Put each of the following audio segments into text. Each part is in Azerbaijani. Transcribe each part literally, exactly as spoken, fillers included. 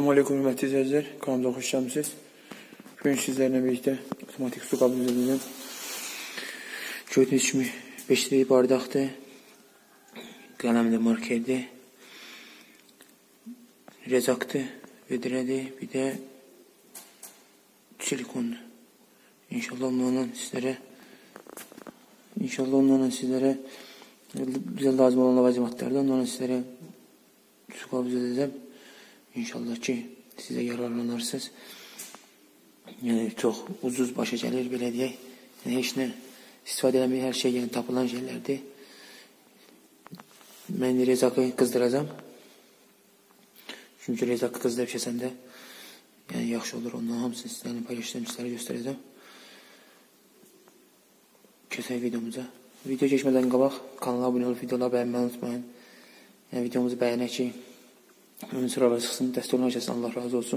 Selamun Aleyküm hürmetli izleyiciler. Kanalımıza hoş geldiniz. Bugün sizlerle birlikte otomatik su kabı düzenleyeceğim. Gördüğünüz gibi beş litrelik bardaqdır. Qalemli markerdir. Rezakdır. Vedrədir. Bir de silikondur. İnşallah onlarla sizlere İnşallah onlarla sizlere güzel lazım olan lavazimatlarda onlarla sizlere su kabı düzenleyeceğim. İnşallah ki size yararlanırsınız. Yani çok ucuz başa gəlir belə deyək. Yəni heç nə istifadə eləmək hər şey yəni tapılan şeylərdir. Mən rezakı qızdıracağım. Çünki rezakı qızdırıb kəsəndə yəni yaxşı olur. Ondan hamısını sizlərlə paylaşacağım, sizlərə göstərəcəm. Kəsək videomuza. Video keçmədən qabaq kanala abunə olub videoları bəyənməyi unutmayın. Yəni videomuzu bəyənək ki ön sıralara çıxsın, dəstək olan kəsin Allah razı olsun.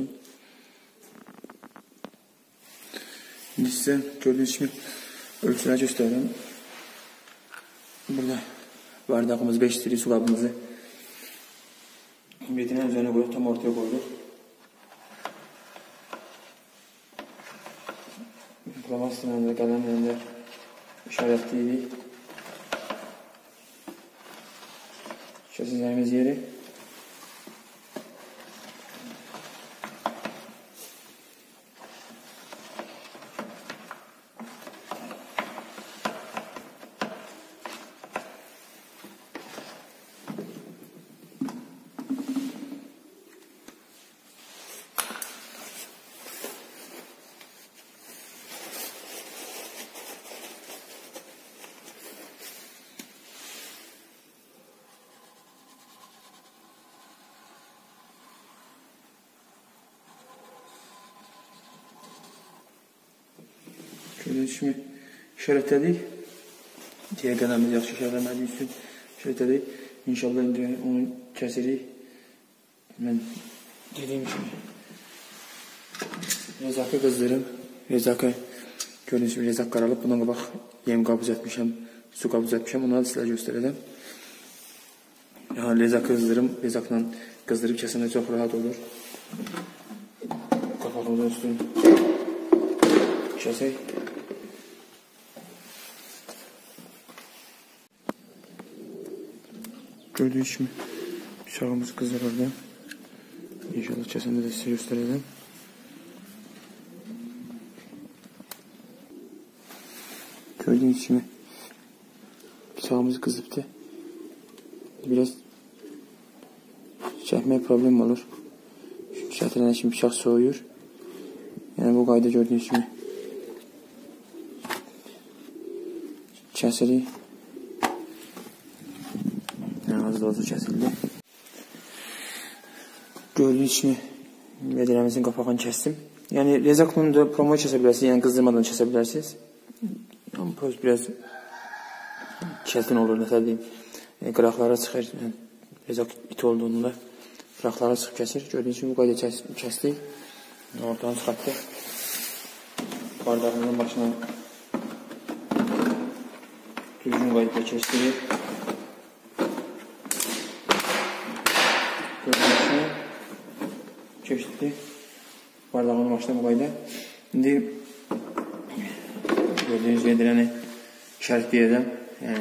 İndi sizə gördüyünüz kimi ölçüləri göstərirəm. Burada bardağımız beş litrelik su qabımızı vedrənin üzərinə qoyuq, tam ortaya qoyuruq. Flamastırla, qalemlə də işarətləyirik. Kəsəcəyimiz yeri gördüğünüz kimi işarətlədik. Diğer qələmiz yaxşı işarələmədiyi üçün işarətlədik. İnşallah indi onu kəsirik. Mən dediyim kimi rezakı qızdırım. Rezakı gördüğünüz gibi rezak qaralıb. Bundan qabaq yem qabı düzəltmişəm, su qabı düzəltmişəm. Onları da sizlərə göstərəcəm. Yəni rezakı qızdırım. Rezakla qızdırıb kəsəndə çox rahat olur. Qapağımızın üstünü kəsək. Gördüğünüz gibi bıçağımız kızar orada. İnşallah kesende de size göstereceğim. Gördüğünüz gibi bıçağımız kızıptı. Biraz çekmeye problem olur. Çünkü çətirən için bıçaq soğuyur. Yani bu qayda gördüğünüz gibi kəsirik. Az da olsa kəsildi. Gördüğünüz kimi vedrəmizin qapağını kəsdim. Yəni rezakla da promoya kəsə bilərsiniz, yəni qızdırmadan kəsə bilərsiniz. Amma proz biraz çətin olur, nəsə deyim. Yəni, qıraqlara çıxır, yəni, rezak it olduğunda qıraqlara çıxıb kəsir. Gördüğünüz kimi bu qayda kəs kəsdik. Ortadan çıxartdıq. Bardağımızın başına düzgün qaydada kəsdirik. Keçdi. Bardağımın başına bu qayda. İndi gördüğünüz vedrəni işarətləyəcəm. Yəni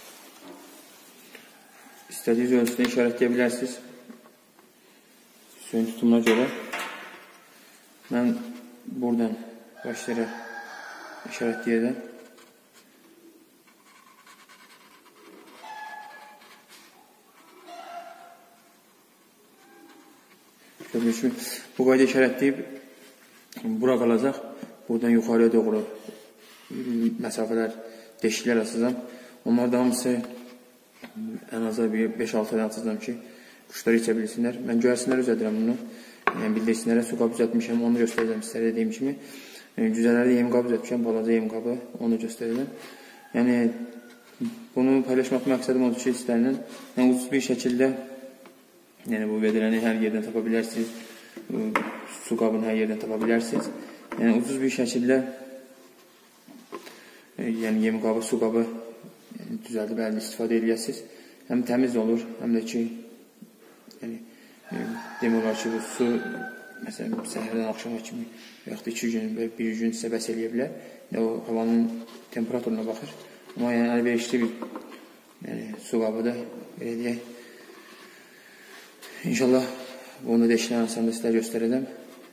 istədiyiniz ölçüdə işarətləyə bilərsiniz. Suyun tutumuna görə. Mən buradan başlayaraq işarətləyəcəm. Bu qayda işarətləyib bura qalacaq. Buradan yuxarıya doğru məsafələr, deşiklər açacağım. Onlar da hamısı ən azı beş altı tane açacağım ki, quşlar içə bilsinlər. Mən göyərsinlər üzədirəm bunu. Yəni bildirsinlərə su qabı düzəltmişəm, onu göstərəcəm sizlərə dediyim kimi. Cüzələrdə yem qabı düzəltmişəm, balaca yem qabı, onu göstərəcəm. Yəni bunu paylaşmaq məqsədim odur ki, sizlərlə yəni, ucuz bir şəkildə yəni bu vedrəni hər yerdən tapa bilərsiniz. Su qabını hər yerdən tapa bilərsiniz. Yəni ucuz bir şəkildə yəni yem qabı, su qabı yəni, düzəldib əldə istifadə edəsiniz. Həm təmiz olur, həm də ki yəni, demək olar ki, bu su məsələn səhərdən axşama kimi və yaxud da iki gün və bir gün sizə bəs eləyə bilər. O havanın temperaturuna baxır. Amma yəni əlverişli bir yəni, su qabıdır, belə deyək. İnşallah bunu da işləyən asanında sizlərə göstərəcəm.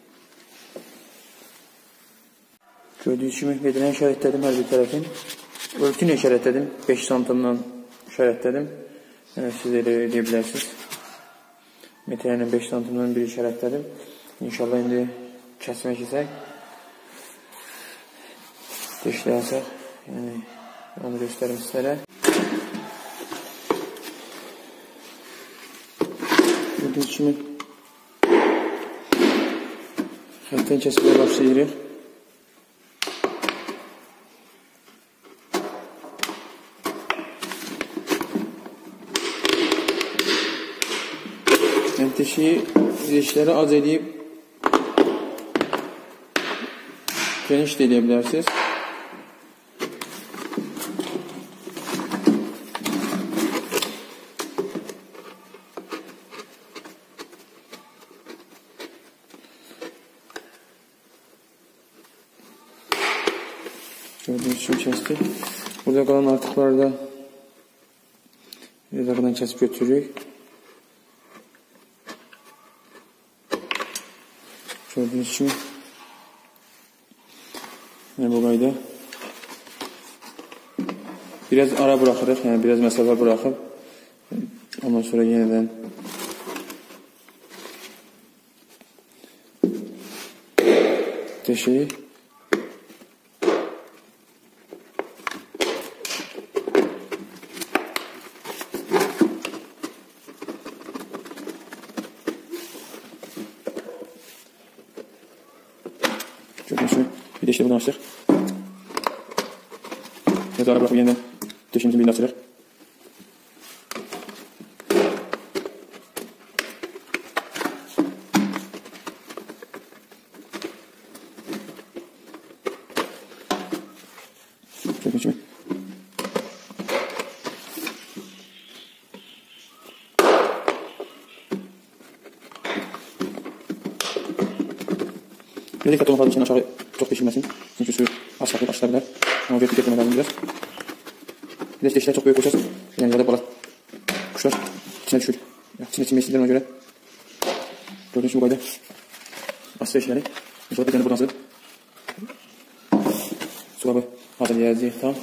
Gördüyünüz kimi verilən işarətlədim hər bir tərəfin. Ölçünü işarətlədim, beş santimdən işarətlədim. Yəni, siz elə edə bilərsiniz. Metrəylə beş santimdən bir işarətlədim. İnşallah indi kəsmək isək. Deşləyəsək, yəni onu göstərim sizlərə. Gördüyünüz kimi xətdən kəsməyə başlayırıq. Yəni deşiyi, deşləri az edib geniş də eləyə bilərsiniz. Gördüğünüz için kestik. Burada kalan artıkları da yukarıdan kesip götürürük. Gördüğünüz gibi yani bu qayda biraz ara bırakırıq, yani biraz mesafe bırakıp ondan sonra yeniden deşeyi gördüğünüz gibi bir deşeyi buradan açtık. Biraz ara bırakıp yeniden deşeğimizin birini açırıq. Gördüğünüz gibi. Böyle dikkatli olmak için aşağı çok deşilmesin. Çünkü su az kapıyı açılabilir. Ama böyle dikkat etmem lazım biraz. Bir de deşikler çok büyük koyacağız. Yani ya da balık kuşlar içine düşür. İçine içine istiyorlar ona göre. Gördüğünüz gibi bu kayda. Asıl deşikleri. İnşallah bir tane buradan sığıp. Su kabı hazırlayacağız. Tamam.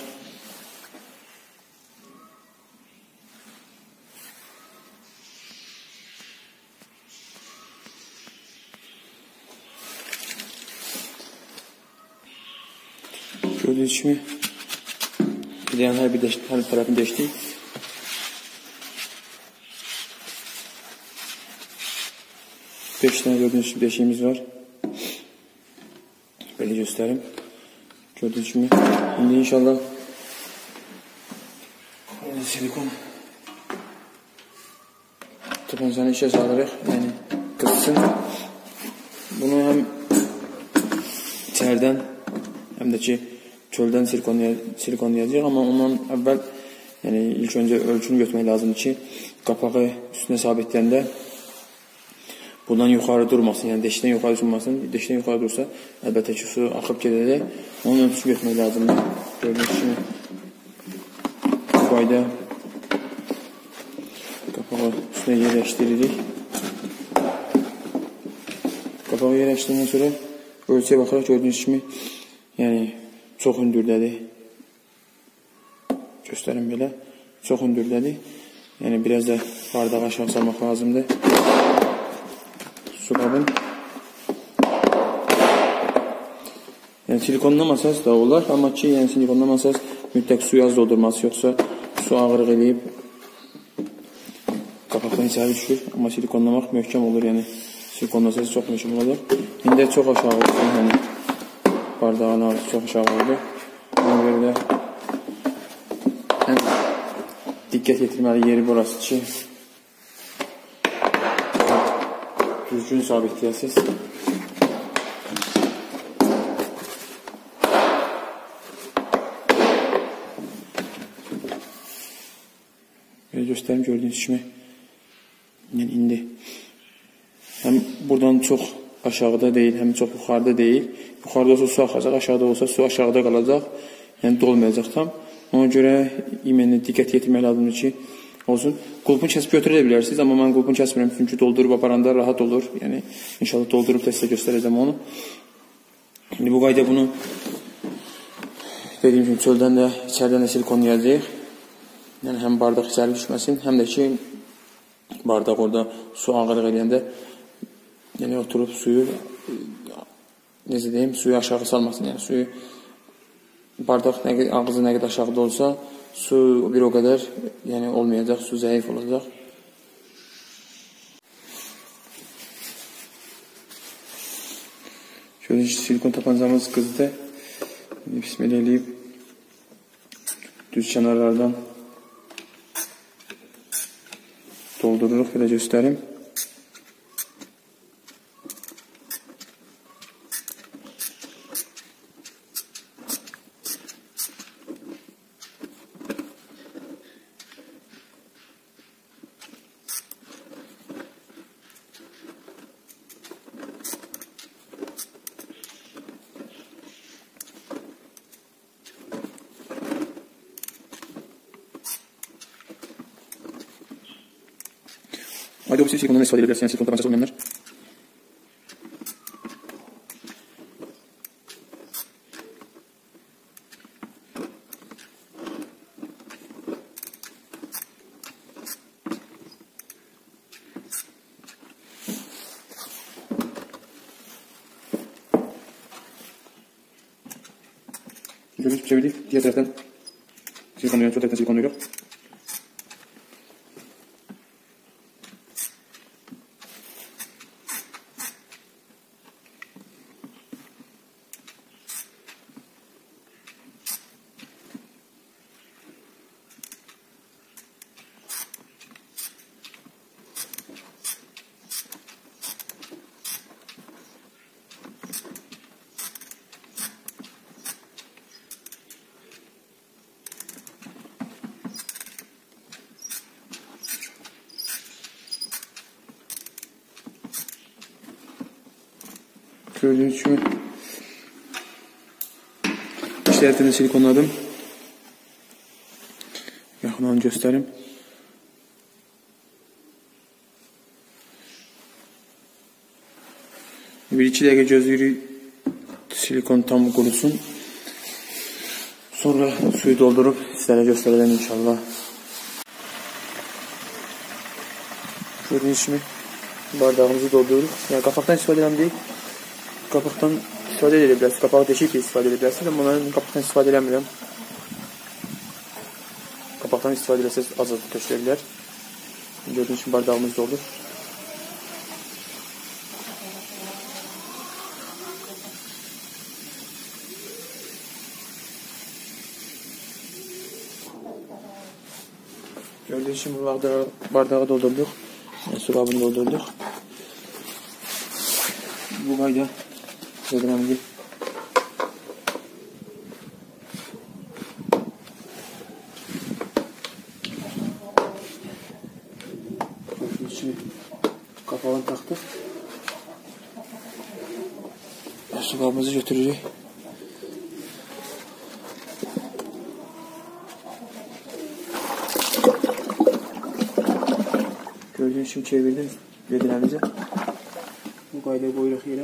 Gördüğünüz gibi gideyen her bir, deş, her bir tarafını deştik. beş tane gördüğünüz gibi deşiğimiz var. Böyle göstereyim. Gördüğünüz gibi. Şimdi inşallah silikon tabancanı işe sağlayarak yani kızsın. Bunu hem içeriden hem de ki çölden silikonlayacağıq, amma ondan əvvəl yəni ilk öncə ölçünü götürmək lazımdır ki, qapağı üstünə sabitləyəndə buradan yuxarı durmasın, yəni deşikdən yuxarı durmasın. Deşikdən yuxarı dursa, əlbəttə ki, su axıb gedəcək. Onun ölçüsünü götürmək lazımdır. Gördüyünüz kimi bu qayda qapağı üstünə yerləşdiririk. Qapağı yerləşdirəndən sonra ölçüyə baxaraq gördüyünüz kimi yəni çox hündürdədir. Göstərim belə. Çox hündürdədir. Yəni biraz da bardağı aşağı salmaq lazımdır. Su qabın. Yəni silikonlamasanız da olar. Amma ki, yəni silikonlamasanız mütləq suyu az doldurması, yoxsa su ağırlıq eləyib qapaqdan içəri düşür. Amma silikonlamaq möhkəm olur. Yəni silikonlasanız çox möhkəm olacaq. İndi çox aşağı olur. Yəni bardağın ağrısı çox aşağı oldu. Ona görə də ən diqqət yetirməli yeri burası ki, düzgün sabitləyəsiniz. Belə göstərim gördüyünüz kimi. Yəni indi buradan çox aşağıda deyil, həm çox yuxarıda deyil. Yuxarıda olsa su axacaq, aşağıda olsa su aşağıda qalacaq. Yəni dolmayacaq tam. Ona görə iməndə diqqət yetirmək lazımdır ki, olsun. Qulpunu kəsib götürə bilərsiniz, amma mən qulpunu kəsmirəm, çünki doldurub aparanda rahat olur. Yəni inşallah doldurub da sizə göstərəcəm onu. İndi bu qayda bunu dediyim kimi çöldən də, içərdən də silikonlayacağıq. Yəni həm bardaq içəri düşməsin, həm də ki bardaq orada su ağırlıq eləyəndə yəni oturub suyu necə deyim, suyu aşağı salmasın. Yəni suyu bardaq nə qədər ağzı nə qədər aşağıda olsa, su bir o qədər yəni olmayacaq, su zəif olacaq. Şöyle silikon tapancamız qızdı. Bismillah eləyib düz kənarlardan doldururuq, belə göstərim. Haydi o silikondan istifadə edə bilərsiniz, silikon tabancası olmayanlar. Görüyoruz, çevirdik. Diğer taraftan silikonluyoruz, sol taraftan silikonluyoruz. Gördüğünüz gibi işaretini silikonladım. Yakından göstereyim. Bir iki dakika gözlüğü silikon tam kurusun. Sonra suyu doldurup sizlere göstereceğim inşallah. Gördüğünüz gibi bardağımızı doldurduk. Yani kapaktan istifade edelim değil. Kapaktan istifade edebilirsiniz. Kapağı deşik istifade edebilirsiniz ama ben kapaktan istifade edemiyorum. Kapaktan istifade ederseniz az az töşleyebilir. Gördüğünüz gibi bardağımız doldu. Gördüğünüz gibi bardağı, bardağı doldurduk. Yani su kabını doldurduk. Bu kayda önemli. Şimdi kapağını taktık. Su kabımızı götürürüz. Gördüğünüz gibi çevirdim vediremize. Bu kayda koyuyoruz yere.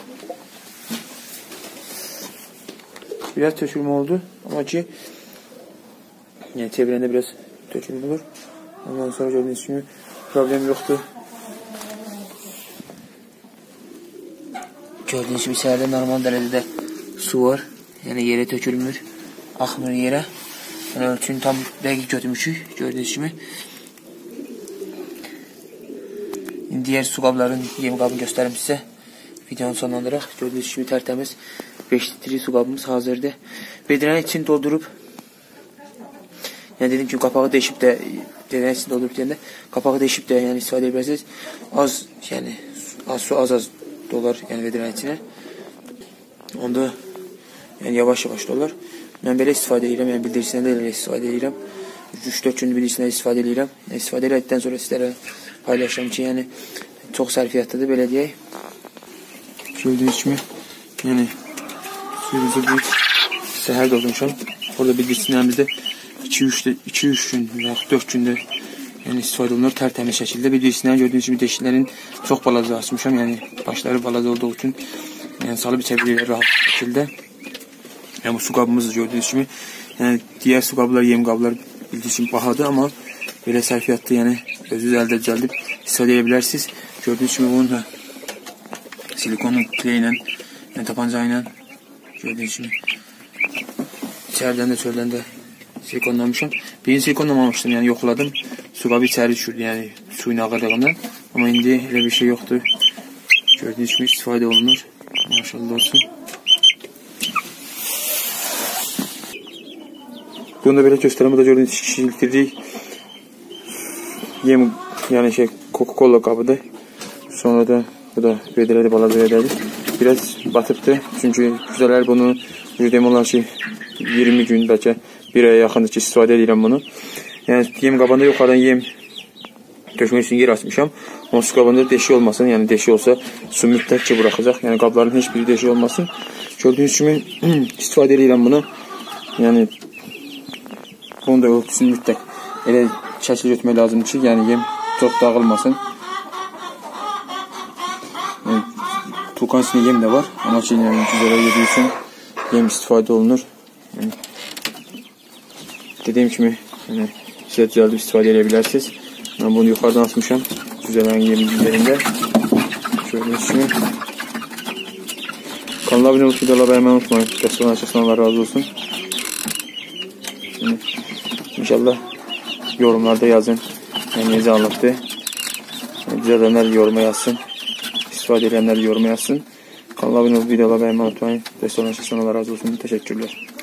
Biraz tökülme oldu ama ki yani çevirende biraz tökülme olur. Ondan sonra gördüğünüz gibi problem yoktu. Gördüğünüz gibi içeride normal derecede su var. Yani yere tökülmür. Akmır yere. Yani ölçünü tam dəqiq götürmüşük. Gördüğünüz gibi. Diğer su kablarının yem kabını göstereyim size. Videonun sonlandıraq. Gördüğünüz gibi tertemiz beş litre su kabımız hazırdır. Vedrənin için doldurup yani dedim ki kapağı değişip de vedrənin için doldurup deyəndə kapağı değişip de yani istifadə edebilirsiniz. Az yani az su az az dolar yani vedrənin içine. Onda yani yavaş yavaş dolar. Ben böyle istifadə edirəm. Yani bildirisindən də elə istifadə edirəm. üç dörd gün bildirisindən istifadə edirəm. Yani istifadə etdikdən sonra sizlərə paylaşıram ki, yəni çox sərfiyyatlıdır, belə deyək. Gördüyünüz kimi, yəni suyumuzu bir səhər doldurmuşam. Orada bildirçinlərimizdə iki üç gün və dörd gündə yəni istifadə olunur tərtəmiz şəkildə. Bildirçinlər gördüyünüz kimi deşiklərin çox balaca açmışam, yəni başları balaca olduğu üçün yəni salıb içə bilirlər rahat şəkildə. Yəni bu su qabımız gördüyünüz kimi, yəni digər su qablar, yem qablar bildiğiniz kimi bahadır, amma belə sərfiyyatlı, yəni özünüz əldə düzəldib istifadə edə bilərsiniz. Gördüyünüz kimi bunun da silikonun kle ilə, yəni tapanca ilə gördüyünüz kimi içərdən də çöldən də silikonlamışam. Birinci silikonlamamışdım, yəni yoxladım. Su qabı içəri düşürdü, yəni suyun ağırlığından. Amma indi elə bir şey yoxdur. Gördüyünüz kimi istifadə olunur. Maşallah olsun. Bunu da belə göstərəm. Bu da gördüyünüz iki litrlik yem, yəni şey Coca-Cola qabıdır. Sonra da bu da vedrədir, balaca vedrədir. Biraz batıbdır. Çünki güzələr bunu demək olar ki iyirmi gün, bəlkə bir aya yaxındır ki istifadə edirəm bunu. Yəni yem qabanda yuxarıdan yem dökmək üçün yer açmışam. Onun su qabanda deşik olmasın. Yəni deşik olsa su mütləq ki buraxacaq. Yəni qabların heç biri deşik olmasın. Gördüyünüz kimi istifadə edirəm bunu. Yəni bunu da örtüsünü mütləq elə şəkil götürmək lazımdır ki, yəni yem çox dağılmasın. Yəni tulkan içində yem də var. Amma ki yəni güzələ yediyi üçün yem istifadə olunur. Yəni dediyim kimi yəni sizə düzəldib istifadə edə bilərsiniz. Mən bunu yuxarıdan atmışam. Güzələrin yerində. Gördüyünüz kimi. Kanala abunə olub, videoları bəyənməyi unutmayın. Dəstəyin açısından Allah razı olsun. Yəni, İnşallah yorumlarda yazın. Yəni necə anlatdı. Yəni, düzələnlər yoruma yazsın. İstifadə edənlər yoruma yazsın. Kanala abunə olub, videoları bəyənməyi unutmayın. Dəstəyin açısından Allah razı olsun. Təşəkkürlər.